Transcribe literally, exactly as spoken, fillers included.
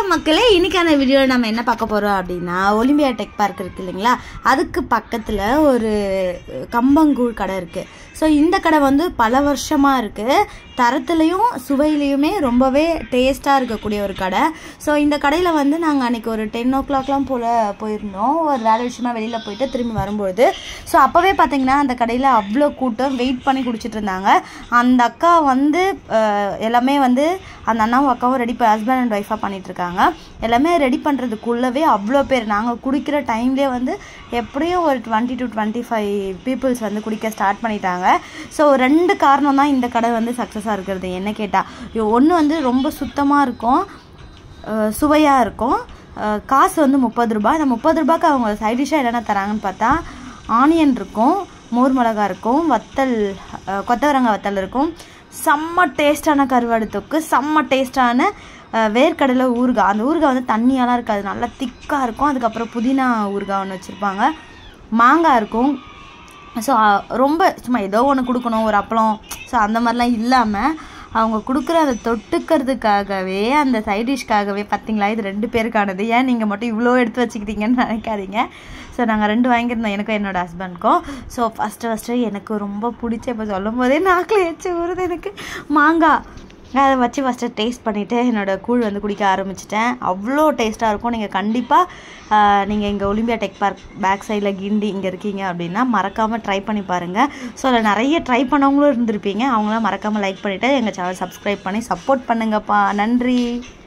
வணக்கம் மக்களே, இன்னைக்கான வீடியோவில் நம்ம என்ன பார்க்க போகிறோம் அப்படின்னா, ஒலிம்பியா டெக் பார்க் இருக்குது இல்லைங்களா, அதுக்கு பக்கத்தில் ஒரு கம்பங்கூழ் கடை இருக்குது. ஸோ இந்த கடை வந்து பல வருஷமாக இருக்குது. தரத்துலேயும் சுவையிலையுமே ரொம்பவே டேஸ்ட்டாக இருக்கக்கூடிய ஒரு கடை. ஸோ இந்த கடையில் வந்து நாங்கள் அன்றைக்கி ஒரு டென் ஓ கிளாக்லாம் போல் போயிருந்தோம், ஒரு வேலை விஷயமாக வெளியில் போயிட்டு திரும்பி வரும்பொழுது. ஸோ அப்போவே பார்த்திங்கன்னா அந்த கடையில் அவ்வளோ கூட்டம் வெயிட் பண்ணி குடிச்சிட்டு இருந்தாங்க. அந்த அக்கா வந்து எல்லாமே வந்து அந்த அண்ணாவும் அக்காவும் ரெடி பண்ண ஹஸ்பண்ட் அண்ட் ஒய்ஃபாக பண்ணிகிட்ருக்காங்க. எல்லாமே ரெடி பண்ணுறதுக்குள்ளவே அவ்வளோ பேர், நாங்கள் குடிக்கிற டைம்லேயே வந்து எப்படியும் ஒரு twenty to twenty five peoples வந்து குடிக்க ஸ்டார்ட் பண்ணிட்டாங்க. ஸோ ரெண்டு காரணம் தான் இந்த கடை வந்து சக்ஸஸாக இருக்கிறது. என்ன கேட்டால், ஒன்று வந்து ரொம்ப சுத்தமாக இருக்கும், சுவையாக இருக்கும். காசு வந்து முப்பது ரூபாய். இந்த முப்பது ரூபாய்க்கு அவங்க சைட் டிஷ்ஷாக என்னென்ன தராங்கன்னு பார்த்தா, ஆனியன் இருக்கும், மோர் மிளகா இருக்கும், வத்தல் கொத்தவரங்காய் வத்தல் இருக்கும், செம்ம டேஸ்டான கருவாடு தொக்கு, செம்ம டேஸ்டான வேர்க்கடலை ஊறுகாய். அந்த ஊறுகாய் வந்து தண்ணியெல்லாம் இருக்காது, நல்லா திக்காக இருக்கும். அதுக்கப்புறம் புதினா ஊறுகாய் ஒன்று வச்சுருப்பாங்க, மாங்காய் இருக்கும். ஸோ ரொம்ப சும்மா ஏதோ ஒன்று கொடுக்கணும், ஒரு அப்பளம், ஸோ அந்த மாதிரிலாம் இல்லாமல் அவங்க கொடுக்குற அதை தொட்டுக்கிறதுக்காகவே, அந்த சைட் டிஷ்காகவே பார்த்தீங்களா, இது ரெண்டு பேருக்கானது. ஏன் நீங்கள் மட்டும் இவ்வளோ எடுத்து வச்சுக்கிட்டீங்கன்னு நினைக்காதீங்க. ஸோ நாங்கள் ரெண்டு வாங்கியிருந்தோம், எனக்கும் என்னோடய ஹஸ்பண்ட்க்கும். ஸோ ஃபஸ்ட்டு ஃபஸ்ட்டு எனக்கு ரொம்ப பிடிச்ச, இப்போ சொல்லும் போதே நாக்கில் எச்சு வருது எனக்கு, மாங்காய் அதை வச்சு ஃபஸ்ட்டு டேஸ்ட் பண்ணிவிட்டு என்னோடய கூழ் வந்து குடிக்க ஆரம்பிச்சிட்டேன். அவ்வளோ டேஸ்ட்டாக இருக்கும். நீங்கள் கண்டிப்பாக நீங்கள் இங்கே ஒலிம்பியா டெக் பார்க் பேக் சைடில் கிண்டி இங்கே இருக்கீங்க அப்படின்னா மறக்காமல் ட்ரை பண்ணி பாருங்கள். ஸோ அதில் நிறைய ட்ரை பண்ணவங்களும் இருந்திருப்பீங்க. அவங்களாம் மறக்காமல் லைக் பண்ணிவிட்டு எங்கள் சேனல் சப்ஸ்கிரைப் பண்ணி சப்போர்ட் பண்ணுங்கப்பா. நன்றி.